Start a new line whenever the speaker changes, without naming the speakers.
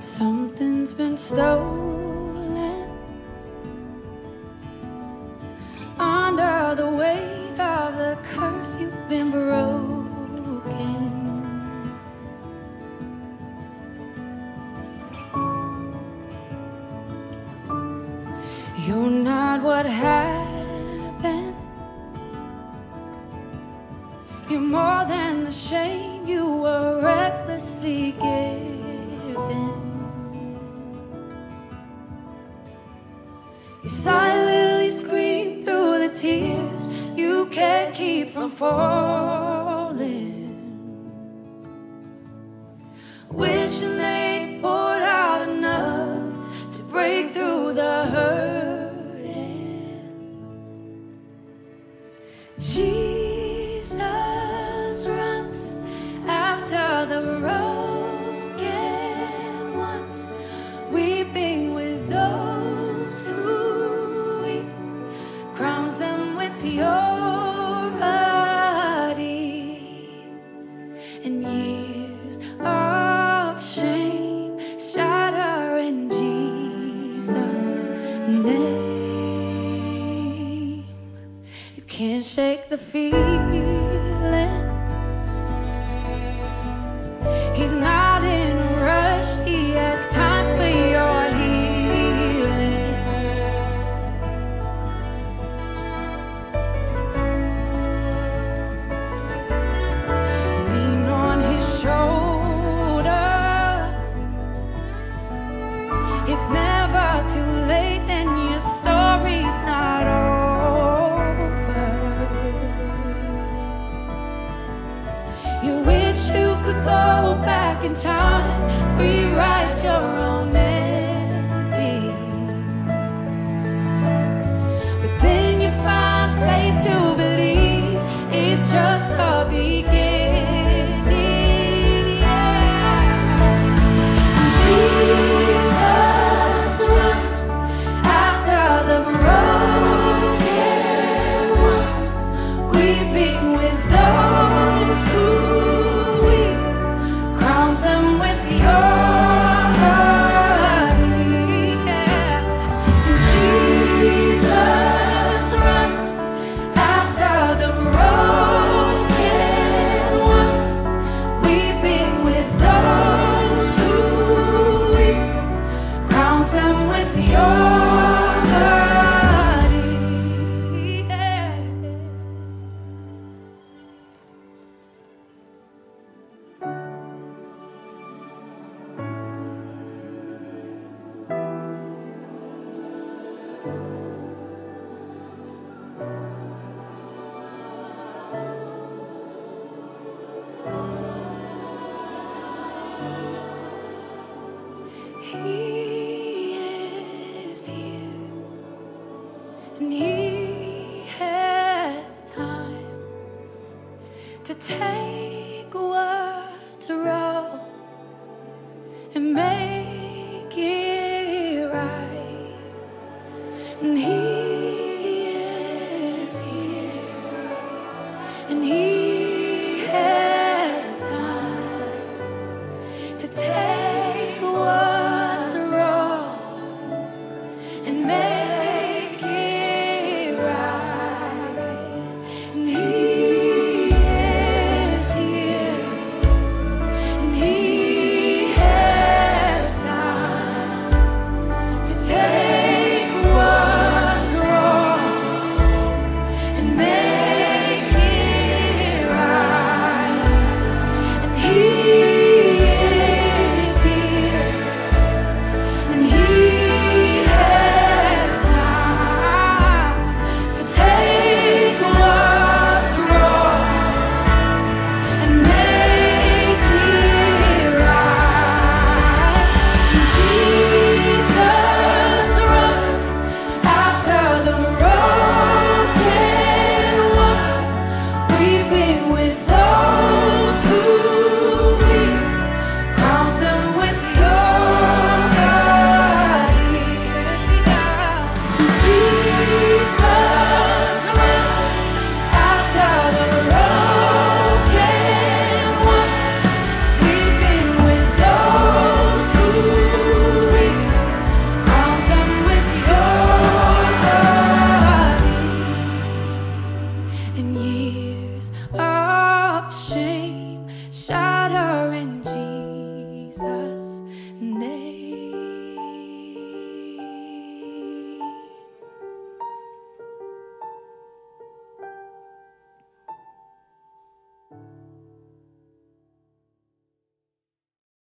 Something's been stolen under the weight of the curse. You've been broken. You're not what happened. You're more than the shame you were recklessly given. You silently scream through the tears you can't keep from falling, wishing they poured out enough to break through the hurting. Jesus runs after the broken ones, weeping with those who weep, crowns them with purity, and years of shame shatter in Jesus' name. You can't shake the feeling. He's not in a rush. He has time for your healing. Lean on his shoulder. It's never too late and your story's not over. You wish you could go back in time, rewrite your own ending, but then you find faith to believe it's just the beginning. Yeah. Jesus runs after the broken ones, weeping with those who weep, crowns them with purity. And Jesus runs after the broken ones, weeping with those who weep, crowns them with purity. He is here, and he has time to take what's wrong and make it right. And he is here, and he has time to take what's wrong and make it right. And he is here, and he has time to take what's wrong and make it Oh,